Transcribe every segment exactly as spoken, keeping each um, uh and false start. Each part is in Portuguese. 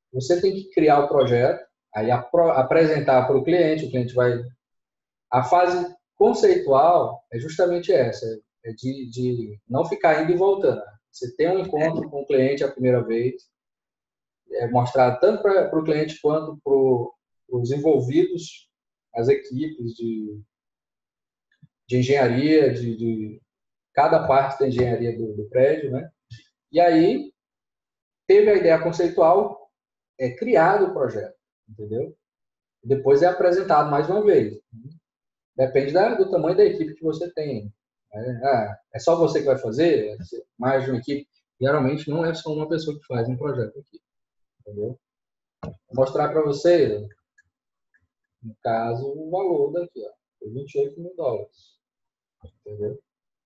você tem que criar o projeto, aí apro- apresentar para o cliente, o cliente vai... A fase conceitual é justamente essa, é de, de não ficar indo e voltando. Você tem um encontro com o cliente a primeira vez, é mostrar tanto para o cliente quanto para os envolvidos, as equipes de, de engenharia, de, de cada parte da engenharia do, do prédio, né? E aí teve a ideia conceitual, é criado o projeto, entendeu? Depois é apresentado mais uma vez. Depende da, do tamanho da equipe que você tem. É, ah, é só você que vai fazer? É mais de uma equipe? Geralmente não é só uma pessoa que faz um projeto aqui, entendeu? Vou mostrar para você, no caso, o valor daqui, ó. Foi vinte e oito mil dólares, entendeu?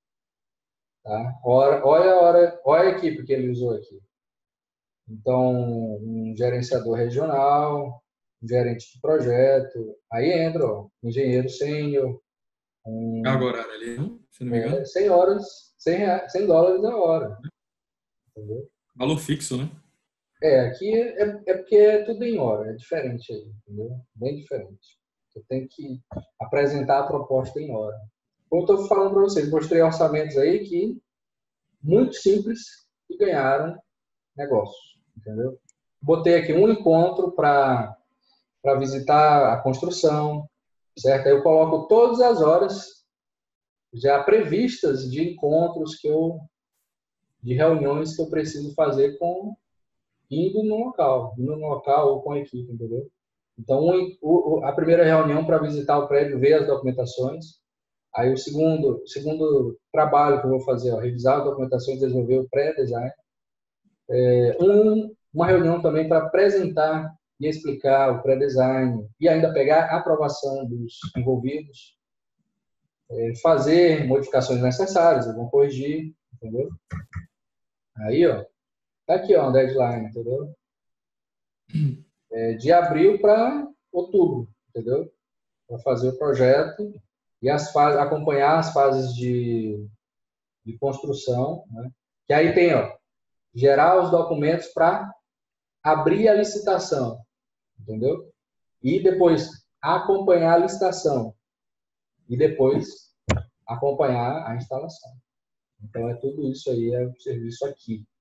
Tá? Olha, olha, a hora, olha a equipe que ele usou aqui. Então, um gerenciador regional, um gerente de projeto, aí entra, ó, engenheiro sênior, um, Carga horária ali, não? Se não me é, engano. cem horas, cem, rea- cem dólares a hora, entendeu? Valor fixo, né? É, aqui é, é porque é tudo em hora, é diferente aí, entendeu? Bem diferente. Você tem que apresentar a proposta em hora. Como eu estou falando para vocês, mostrei orçamentos aí que muito simples e ganharam negócio, entendeu? Botei aqui um encontro para para visitar a construção, certo? Aí eu coloco todas as horas já previstas de encontros que eu, de reuniões que eu preciso fazer com indo no local, indo no local ou com a equipe, entendeu? Então, um, o, a primeira reunião para visitar o prédio, ver as documentações. Aí o segundo, segundo trabalho que eu vou fazer, ó, revisar as documentações, desenvolver o pré-design. É, um, uma reunião também para apresentar e explicar o pré-design e ainda pegar a aprovação dos envolvidos, é, fazer modificações necessárias, eles vão corrigir, entendeu? Aí, ó, tá aqui, ó, a deadline, entendeu? É de abril para outubro, entendeu? Para fazer o projeto e as fases, acompanhar as fases de, de construção, né? Que aí tem, ó, gerar os documentos para abrir a licitação, entendeu? E depois acompanhar a licitação e depois acompanhar a instalação. Então é tudo isso aí, é o serviço aqui.